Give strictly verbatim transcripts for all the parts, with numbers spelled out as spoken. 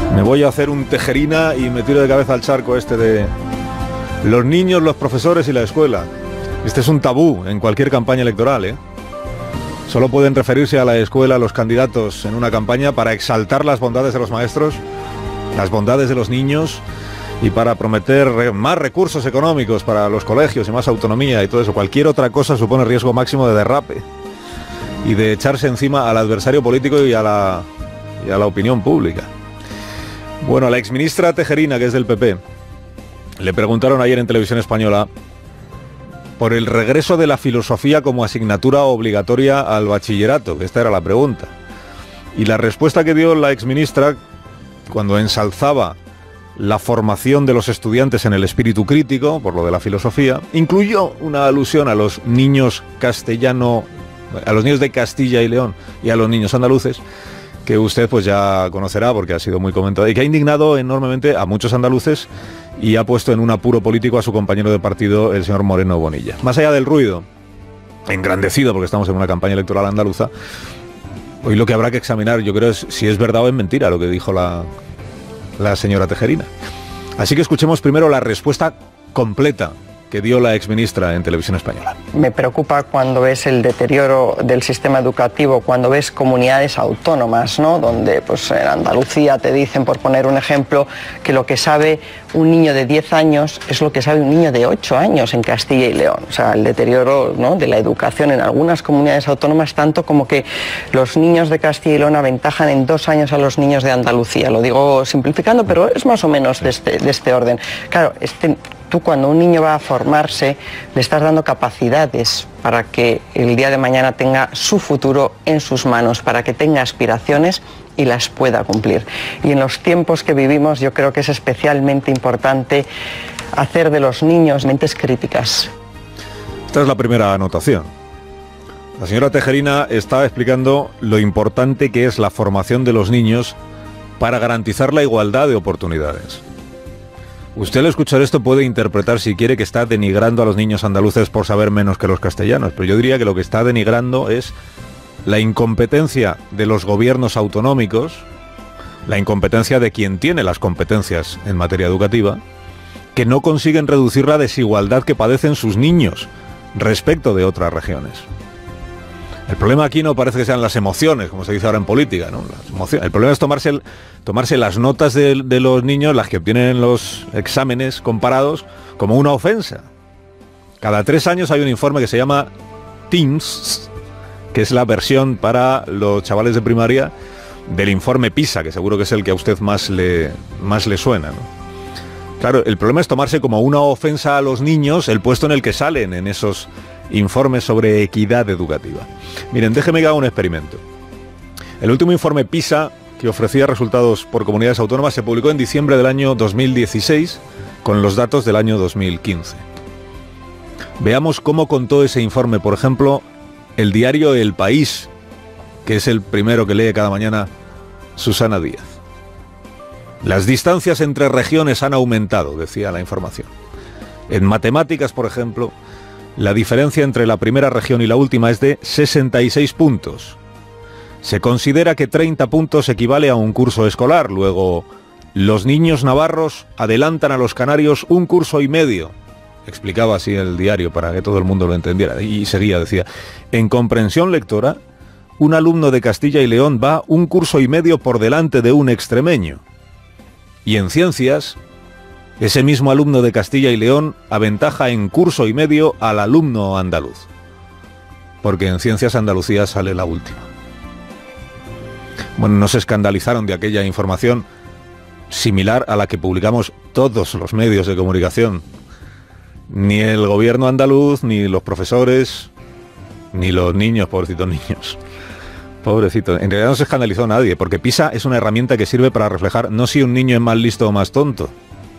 Me voy a hacer un tejerina y me tiro de cabeza al charco este de los niños, los profesores y la escuela. Este es un tabú en cualquier campaña electoral, ¿eh? Solo pueden referirse a la escuela los candidatos en una campaña para exaltar las bondades de los maestros, las bondades de los niños y para prometer más recursos económicos para los colegios y más autonomía y todo eso. Cualquier otra cosa supone riesgo máximo de derrape y de echarse encima al adversario político y a la, y a la opinión pública. Bueno, a la exministra Tejerina, que es del P P, le preguntaron ayer en Televisión Española por el regreso de la filosofía como asignatura obligatoria al bachillerato, que esta era la pregunta. Y la respuesta que dio la exministra, cuando ensalzaba la formación de los estudiantes en el espíritu crítico, por lo de la filosofía, incluyó una alusión a los niños castellano, a los niños de Castilla y León y a los niños andaluces, que usted pues ya conocerá porque ha sido muy comentado y que ha indignado enormemente a muchos andaluces y ha puesto en un apuro político a su compañero de partido, el señor Moreno Bonilla. Más allá del ruido, engrandecido porque estamos en una campaña electoral andaluza, hoy lo que habrá que examinar, yo creo, es si es verdad o es mentira lo que dijo la, la señora Tejerina. Así que escuchemos primero la respuesta completa que dio la exministra en Televisión Española. Me preocupa cuando ves el deterioro del sistema educativo, cuando ves comunidades autónomas, ¿no? Donde pues en Andalucía te dicen, por poner un ejemplo, que lo que sabe un niño de diez años es lo que sabe un niño de ocho años en Castilla y León. O sea, el deterioro, ¿no?, de la educación en algunas comunidades autónomas, tanto como que los niños de Castilla y León aventajan en dos años a los niños de Andalucía. Lo digo simplificando, pero es más o menos de este, de este orden. Claro, este... Tú cuando un niño va a formarse le estás dando capacidades para que el día de mañana tenga su futuro en sus manos, para que tenga aspiraciones y las pueda cumplir. Y en los tiempos que vivimos yo creo que es especialmente importante hacer de los niños mentes críticas. Esta es la primera anotación. La señora Tejerina está explicando lo importante que es la formación de los niños para garantizar la igualdad de oportunidades. Usted al escuchar esto puede interpretar, si quiere, que está denigrando a los niños andaluces por saber menos que los castellanos, pero yo diría que lo que está denigrando es la incompetencia de los gobiernos autonómicos, la incompetencia de quien tiene las competencias en materia educativa, que no consiguen reducir la desigualdad que padecen sus niños respecto de otras regiones. El problema aquí no parece que sean las emociones, como se dice ahora en política, ¿no? Las emociones. El problema es tomarse, el, tomarse las notas de, de los niños, las que obtienen en los exámenes comparados, como una ofensa. Cada tres años hay un informe que se llama Teens, que es la versión para los chavales de primaria del informe PISA, que seguro que es el que a usted más le, más le suena, ¿no? Claro, el problema es tomarse como una ofensa a los niños el puesto en el que salen en esos informes sobre equidad educativa. Miren, déjeme que haga un experimento. El último informe PISA, que ofrecía resultados por comunidades autónomas, se publicó en diciembre del año dos mil dieciséis con los datos del año dos mil quince. Veamos cómo contó ese informe, por ejemplo, el diario El País, que es el primero que lee cada mañana Susana Díaz. Las distancias entre regiones han aumentado, decía la información. En matemáticas, por ejemplo, la diferencia entre la primera región y la última es de sesenta y seis puntos. Se considera que treinta puntos equivale a un curso escolar. Luego, los niños navarros adelantan a los canarios un curso y medio. Explicaba así el diario para que todo el mundo lo entendiera. Y seguía, decía, en comprensión lectora, un alumno de Castilla y León va un curso y medio por delante de un extremeño. Y en ciencias, ese mismo alumno de Castilla y León aventaja en curso y medio al alumno andaluz. Porque en ciencias Andalucía sale la última. Bueno, no se escandalizaron de aquella información similar a la que publicamos todos los medios de comunicación. Ni el gobierno andaluz, ni los profesores, ni los niños, pobrecitos niños. Pobrecito. En realidad no se escandalizó nadie, porque PISA es una herramienta que sirve para reflejar no si un niño es más listo o más tonto,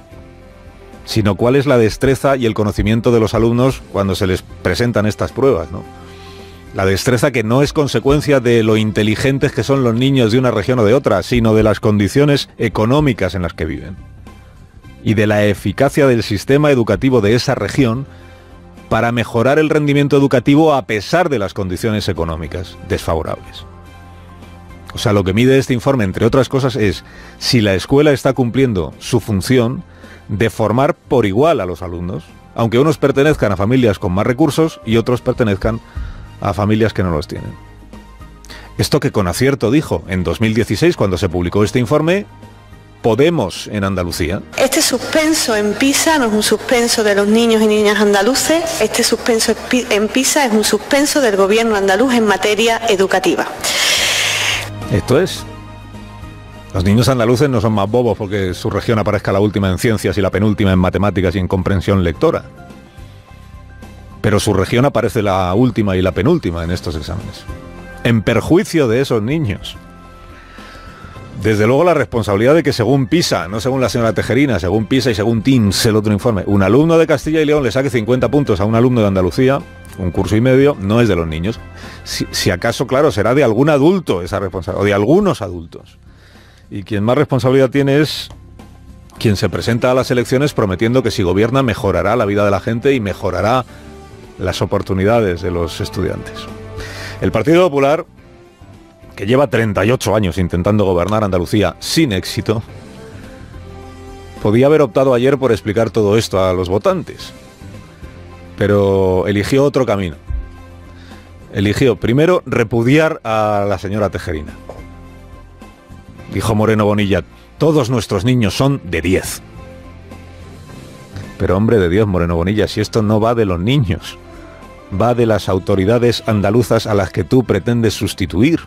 sino cuál es la destreza y el conocimiento de los alumnos cuando se les presentan estas pruebas, ¿no? La destreza que no es consecuencia de lo inteligentes que son los niños de una región o de otra, sino de las condiciones económicas en las que viven. Y de la eficacia del sistema educativo de esa región para mejorar el rendimiento educativo a pesar de las condiciones económicas desfavorables. O sea, lo que mide este informe, entre otras cosas, es si la escuela está cumpliendo su función de formar por igual a los alumnos, aunque unos pertenezcan a familias con más recursos y otros pertenezcan a familias que no los tienen. Esto que con acierto dijo en dos mil dieciséis, cuando se publicó este informe, Podemos en Andalucía. Este suspenso en PISA no es un suspenso de los niños y niñas andaluces, este suspenso en PISA es un suspenso del gobierno andaluz en materia educativa. Esto es. Los niños andaluces no son más bobos porque su región aparezca la última en ciencias y la penúltima en matemáticas y en comprensión lectora. Pero su región aparece la última y la penúltima en estos exámenes, en perjuicio de esos niños. Desde luego la responsabilidad de que según PISA, no según la señora Tejerina, según PISA y según TIMSS, el otro informe, un alumno de Castilla y León le saque cincuenta puntos a un alumno de Andalucía, un curso y medio, no es de los niños. Si, si acaso, claro, será de algún adulto esa responsabilidad, o de algunos adultos. Y quien más responsabilidad tiene es quien se presenta a las elecciones prometiendo que si gobierna mejorará la vida de la gente y mejorará las oportunidades de los estudiantes. El Partido Popular, que lleva treinta y ocho años intentando gobernar Andalucía sin éxito, podía haber optado ayer por explicar todo esto a los votantes, pero eligió otro camino. Eligió primero repudiar a la señora Tejerina. Dijo Moreno Bonilla, todos nuestros niños son de diez. Pero hombre de Dios, Moreno Bonilla, si esto no va de los niños, va de las autoridades andaluzas a las que tú pretendes sustituir.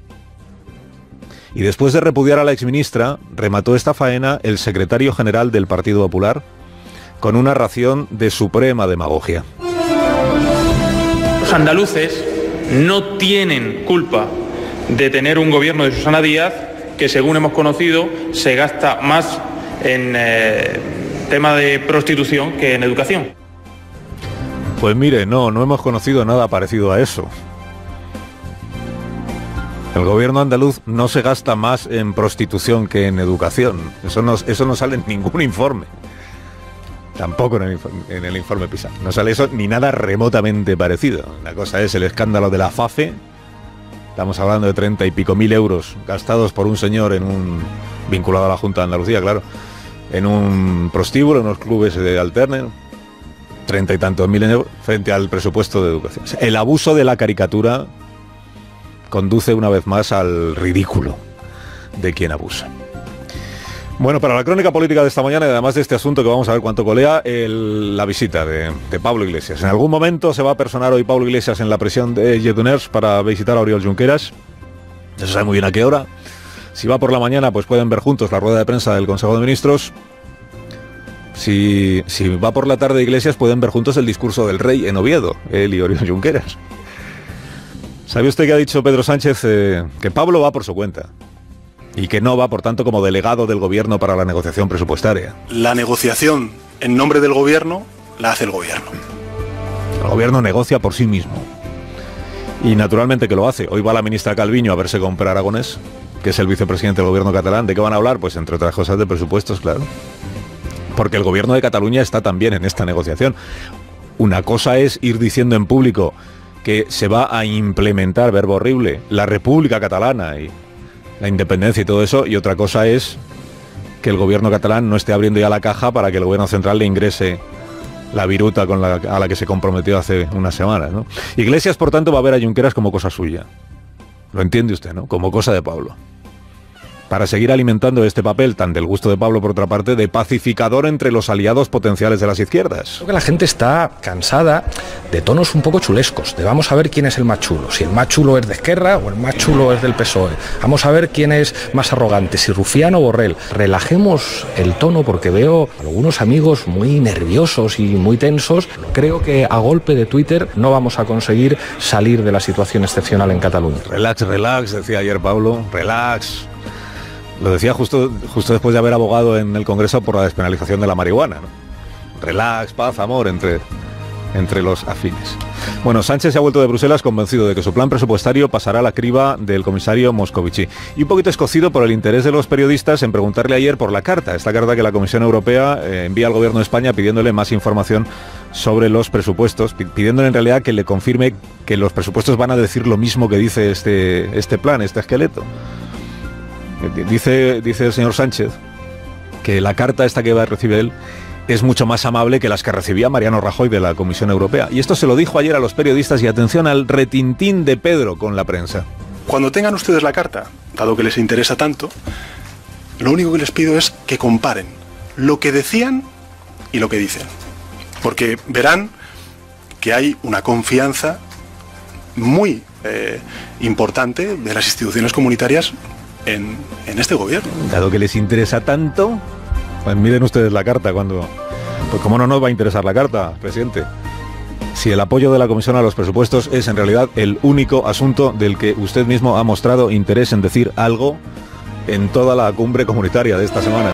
Y después de repudiar a la exministra, remató esta faena el secretario general del Partido Popular con una ración de suprema demagogia. Los andaluces no tienen culpa de tener un gobierno de Susana Díaz que, según hemos conocido, se gasta más en eh, tema de prostitución que en educación. Pues mire, no, no hemos conocido nada parecido a eso. El gobierno andaluz no se gasta más en prostitución que en educación. Eso no, eso no sale en ningún informe. Tampoco en el, en el informe PISA. No sale eso ni nada remotamente parecido. La cosa es el escándalo de la FAFE. Estamos hablando de treinta y pico mil euros gastados por un señor en un vinculado a la Junta de Andalucía, claro, en un prostíbulo, en unos clubes de alterne. Treinta y tantos mil euros frente al presupuesto de educación. El abuso de la caricatura conduce una vez más al ridículo de quien abusa. Bueno, para la crónica política de esta mañana, y además de este asunto que vamos a ver cuánto colea, el, la visita de, de Pablo Iglesias. En algún momento se va a personar hoy Pablo Iglesias en la prisión de Lledoners para visitar a Oriol Junqueras. No se sabe muy bien a qué hora. Si va por la mañana, pues pueden ver juntos la rueda de prensa del Consejo de Ministros. Si, si va por la tarde Iglesias, pueden ver juntos el discurso del rey en Oviedo, él y Oriol Junqueras. ¿Sabe usted que ha dicho Pedro Sánchez eh, que Pablo va por su cuenta y que no va, por tanto, como delegado del gobierno para la negociación presupuestaria? La negociación en nombre del gobierno la hace el gobierno. El gobierno negocia por sí mismo. Y naturalmente que lo hace. Hoy va la ministra Calviño a verse con Per Aragonés, que es el vicepresidente del gobierno catalán. ¿De qué van a hablar? Pues entre otras cosas de presupuestos, claro. Porque el gobierno de Cataluña está también en esta negociación. Una cosa es ir diciendo en público que se va a implementar, verbo horrible, la República Catalana y la independencia y todo eso, y otra cosa es que el gobierno catalán no esté abriendo ya la caja para que el gobierno central le ingrese la viruta con la, a la que se comprometió hace unas semanas, ¿no? Iglesias, por tanto, va a ver a Junqueras como cosa suya. Lo entiende usted, ¿no? Como cosa de Pablo. Para seguir alimentando este papel, tan del gusto de Pablo por otra parte, de pacificador entre los aliados potenciales de las izquierdas. Creo que la gente está cansada de tonos un poco chulescos, de vamos a ver quién es el más chulo, si el más chulo es de Esquerra o el más chulo es del P S O E, vamos a ver quién es más arrogante, si Rufián o Borrell. Relajemos el tono porque veo algunos amigos muy nerviosos y muy tensos. Creo que a golpe de Twitter no vamos a conseguir salir de la situación excepcional en Cataluña. Relax, relax, decía ayer Pablo, relax. Lo decía justo, justo después de haber abogado en el Congreso por la despenalización de la marihuana, ¿no? Relax, paz, amor entre, entre los afines. Bueno, Sánchez se ha vuelto de Bruselas convencido de que su plan presupuestario pasará a la criba del comisario Moscovici. Y un poquito escocido por el interés de los periodistas en preguntarle ayer por la carta, esta carta que la Comisión Europea eh, envía al Gobierno de España pidiéndole más información sobre los presupuestos, pidiéndole en realidad que le confirme que los presupuestos van a decir lo mismo que dice este, este plan, este esqueleto. Dice, dice el señor Sánchez que la carta esta que va a recibir él es mucho más amable que las que recibía Mariano Rajoy de la Comisión Europea. Y esto se lo dijo ayer a los periodistas, y atención al retintín de Pedro con la prensa. Cuando tengan ustedes la carta, dado que les interesa tanto, lo único que les pido es que comparen lo que decían y lo que dicen. Porque verán que hay una confianza muy eh, importante de las instituciones comunitarias en, en este gobierno. Dado que les interesa tanto, pues miren ustedes la carta cuando... Pues cómo no nos va a interesar la carta, presidente. Si el apoyo de la Comisión a los presupuestos es en realidad el único asunto del que usted mismo ha mostrado interés en decir algo en toda la cumbre comunitaria de esta semana.